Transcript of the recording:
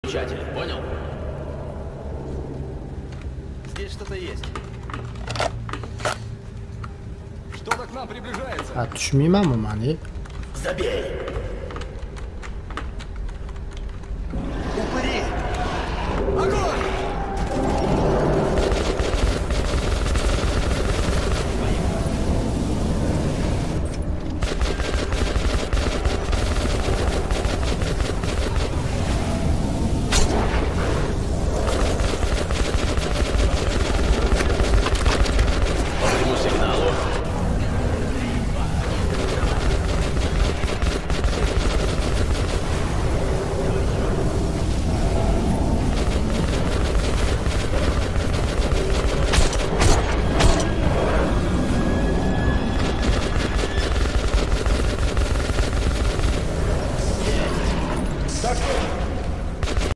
Включатель, понял? Здесь что-то есть. Что-то к нам приближается. А, tushmaymanmi man? Забей!